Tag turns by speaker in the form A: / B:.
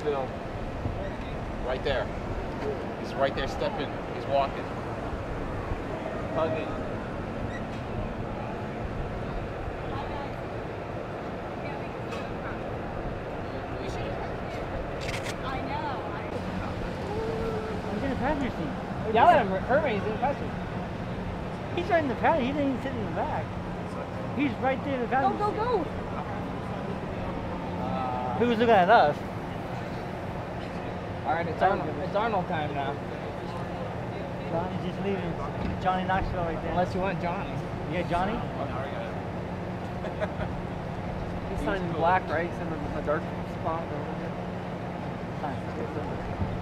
A: Knoxville. Right there. He's right there stepping. He's walking. Hugging.
B: He's in the passenger seat.
C: Yeah, let him hurt me. He's in the passenger.
B: He's right in the passenger. He didn't even sit in the back. He's right there in the passenger.
C: Go, go, go!
B: Who was looking at us?
C: All right, it's Arnold time now.
B: Johnny's just leaving. Johnny Knoxville right there.
C: Unless you want Johnny.
B: Yeah, Johnny?
C: He's signed in black, right? He's in the dark spot over here.
B: Nice.